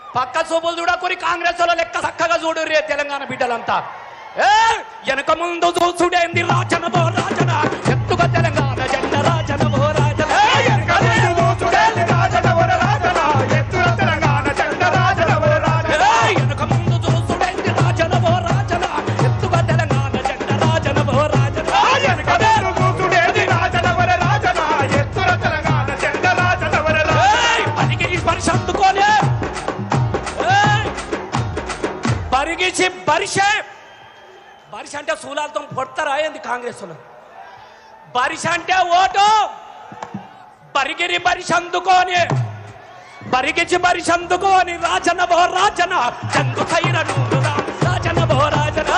పక్క చూపులు చూడకూరి కాంగ్రెస్ లో లెక్క చక్కగా చూడు రే తెలంగాణ బిడ్డలంతా వెనక ముందు చూసుడేంది రాజనవో రాజన ఎత్తుగా తెలంగాణ జెండ రాజనవో రాజన వెనక ముందు చూసుడేంది రాజనవో రాజన ఎత్తుగా తెలంగాణ జెండ రాజనవో రాజన వెనక ముందు చూసుడేంది రాజనవో రాజన ఎత్తుగా తెలంగాణ జెండ రాజనవో రాజన వెనక ముందు చూసుడేంది రాజనవో రాజన ఎత్తుగా తెలంగాణ జెండ రాజనవో రాజన పరిగిరి పరిషత్తుకోలే పరిగిసి పరిషే బరిష అంటే సూలాలతో పొడతారా ఏంది కాంగ్రెస్ బరిష అంటే ఓటు బరిగిరి బరిష అందుకోని బరిగిచి బరిష అందుకోని రాజన బో రాజన చందు ఖైర నూరురా రాజన బో రాజన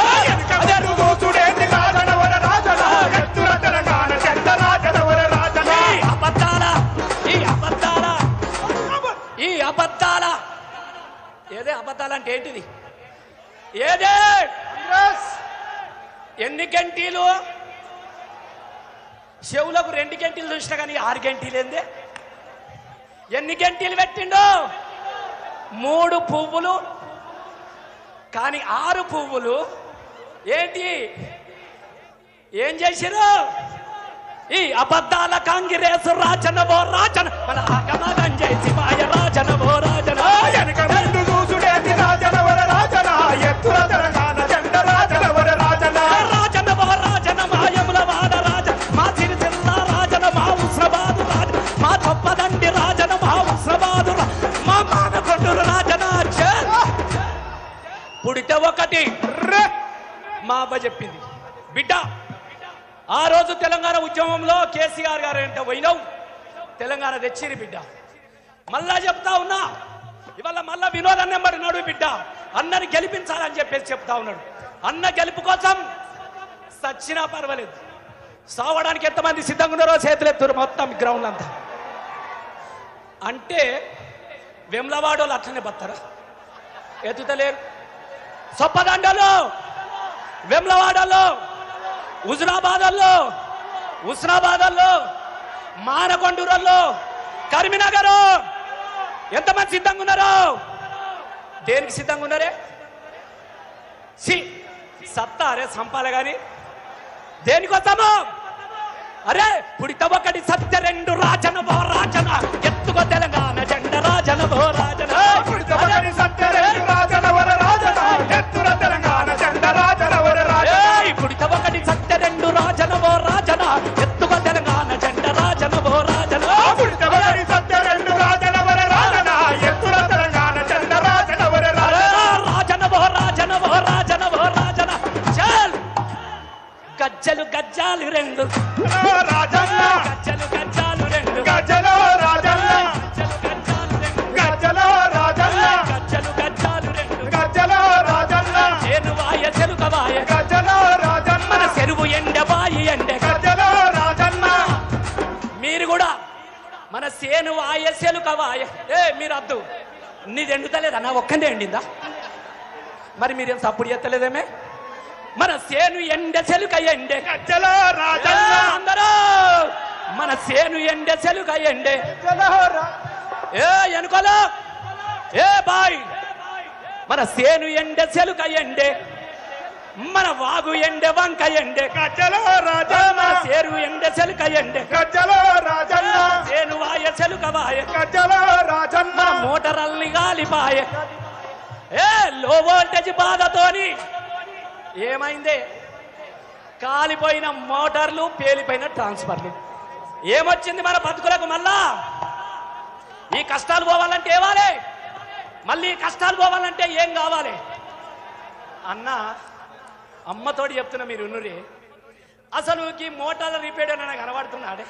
ఈ అబద్ధాల ఏదే అబద్ధాలు అంటే ఏంటిది ఏదే ఎన్ని గంటలు చెవులకు 2 గంటలు చూసినా కానీ 6 గంటలు ఏంది ఎన్ని గంటలు పెట్టిండు 3 పువ్వులు కానీ 6 పువ్వులు ఏంటి ఏం చేసిరు ఈ అబద్ధాల కాంగ్రెస్ రాజనవో రాజన మన ఆగమనం చేసి మాయ రాజనవో రాజన పుడితే ఒకటి మా అవ్వ చెప్పింది బిడ్డ ఆ రోజు తెలంగాణ ఉద్యమంలో కేసీఆర్ గారు అంటే పోయినావు తెలంగాణ తెచ్చిరి బిడ్డ మళ్ళా చెప్తా ఉన్నా ఇవాళ మళ్ళా వినోదం నెంబర్ నడు బిడ్డ అన్నని గెలిపించాలని చెప్పేసి చెప్తా ఉన్నాడు అన్న గెలుపు కోసం సచ్చినా పర్వాలేదు సావడానికి ఎంతమంది సిద్ధంగా ఉన్నారో చేతులెత్తురు మొత్తం గ్రౌండ్ అంతా అంటే వెమ్లవాడోళ్ళు అట్లనే బతారా ఎత్తుతలేరు సొప్పదండలో వెమ్లవాడలో హుస్నాబాదల్లో మానకొండూరులో కరీంనగర్ ఎంతమంది సిద్ధంగా ఉన్నారు దేనికి సిద్ధంగా ఉన్నారే సత్తా అరే సంపాలే గాని దేనికోసము అరే పుడిత ఒకటి సత్య 2 రాజనవో రాజన ఎత్తుకో తెలంగాణ జెండ రాజనవో రాజన పుడిత ఒకటి సత్య 2 రాజనవో రాజన ఎత్తుకో తెలంగాణ జెండ రాజనవో రాజన పుడిత ఒకటి సత్య 2 రాజనవో రాజన ఎత్తుకో తెలంగాణ జెండ రాజనవో రాజన పుడిత ఒకటి సత్య 2 రాజనవో రాజన ఎత్తుకో తెలంగాణ జెండ రాజనవో రాజన రాజనవో రాజనవో రాజనవో రాజన చల్ గజ్జలు గజ్జాలు 2 రాజన్న గజ్జలు గజ్జాలు 2 గజ్జలు రాజన్న గజ్జలు రాజన్న గజ్జలు గజ్జాలు 2 గజ్జలు రాజన్న చెరువాయ చెరుకవాయ గజ్జలు రాజన్న మన చెరువు ఎండబాయి ఎండే గజ్జలు రాజన్న మీరు కూడా మన సేను వాయ చెలుకవాయ మీరు అద్దు నీది ఎండుతలేదా నా ఒక్కనే ఎండిందా మరి మీరేం సప్పుడు చేస్తలేదేమే మన సేను ఎండ చెలుక ఎండే గజ్జల రాజన్న అందరూ మన సేను ఎండ చెలుక ఎండే ఎనుకోలో బాయ్ మన సేను ఎండ చెలుక ఎండే మన వాగు ఎండే వంక ఎండే గజ్జల రాజన్న మన సేరు ఎండ చెలుక ఎండే గజ్జల రాజన్న సేను వాయ చెలుక వాయ గజ్జల రాజన్న మోటార్ల్ని గాలిపాయ లో వోల్టేజ్ బాధతోని ఏమైందే కాలిపోయిన మోటార్లు పేలిపోయిన ట్రాన్స్ఫర్లు ఏమొచ్చింది మన బతుకులకు మళ్ళా ఈ కష్టాలు పోవాలంటే ఏవాలి మళ్ళీ కష్టాలు పోవాలంటే ఏం కావాలి అన్న అమ్మతోటి చెప్తున్నా మీరు ఉన్నరే అసలు ఈ మోటార్ల రిపేర్ అని నాకు కనబడుతున్నాడే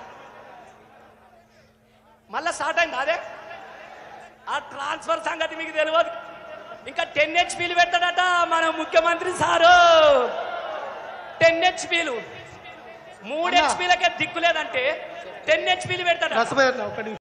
మళ్ళా స్టార్ట్ అయింది అదే ఆ ట్రాన్స్ఫర్ సంగతి మీకు తెలియదు ఇంకా 10 హెచ్పీలు పెట్టాడట మన ముఖ్యమంత్రి సారు 10 హెచ్పీలు 3 హెచ్పీలకే దిక్కు లేదంటే 10 హెచ్పీలు పెట్టాడు